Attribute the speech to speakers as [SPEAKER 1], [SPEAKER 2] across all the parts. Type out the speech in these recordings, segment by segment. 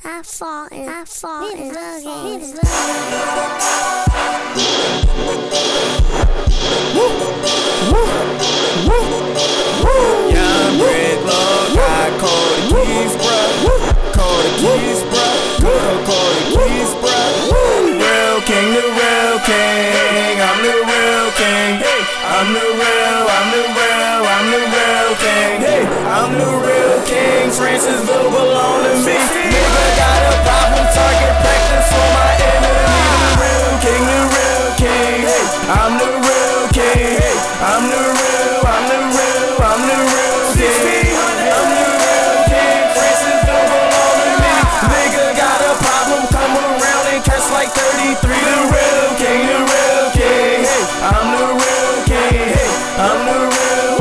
[SPEAKER 1] I fall in love.
[SPEAKER 2] Young Brick Lord, I call the keys, bruh. Call the keys, bruh. Call the keys, bruh. Real king, the real king. I'm the real king. I'm the real king. I'm the real king. Francisville belong to me. Nigga got a problem, target practice for my enemy. The real king. I'm the real king. I'm the real king. I'm the real king. Francisville belong to me. Nigga got a problem, come around and catch like 33. The real king. I'm the real king. I'm the real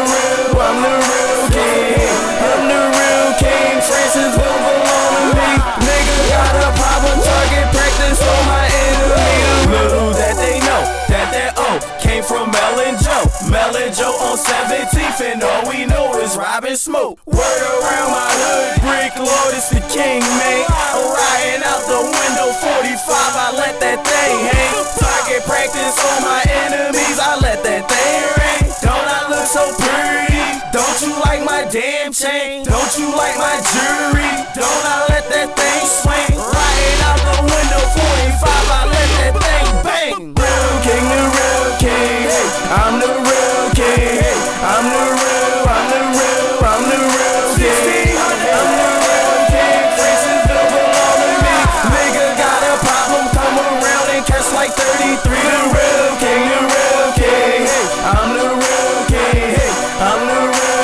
[SPEAKER 2] king. I'm the real king. Francisville belong to me. Nigga got a problem, target practice on my enemy. Little that they know that came from Mel and Joe on 17th, and all we know is robbing smoke. Word around my hood, Brick Lord is the king, man. I'm riding out the window, 45, I let that thing hang. Target practice on my enemies, I let that thing ring. Don't I look so pretty? Don't you like my damn chain? Don't you like my jewelry? Don't I let that thing swing? Riding out the window, 45, I let that thing bang. Real king, the real king. I'm the real king. I'm the real king. I'm the real king. Francisville belong to me. Nigga got a problem, come around and catch like 33. The real king. I'm the real king. I'm the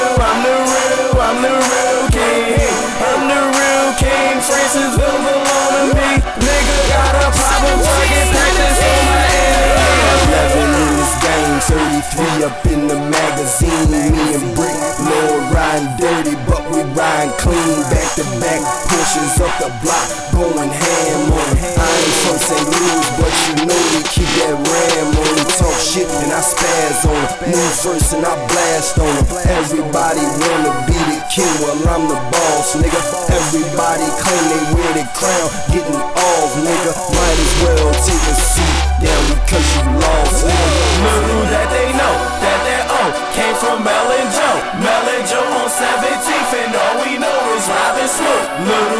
[SPEAKER 2] real king. I'm the real king. Francisville belong to me. Nigga got a problem, target practice on my enemy.
[SPEAKER 3] 11 in this game, 33 up in the magazine. Me and Brick Lord riding dirty, but we riding clean. Back to back pushes up the block, going ham on it. I ain't from St. Louis, but you know we keep that ram on it. Talk shit and I spaz on it. New verse and I blast on it. Everybody wanna be the king, well I'm the boss, nigga. Everybody claim they wear the crown, getting off, nigga. Might as well take a seat down because you lost, nigga.
[SPEAKER 2] Little that they know that came from Mel and Joe on 17th, and all we know is robbing smoke. Little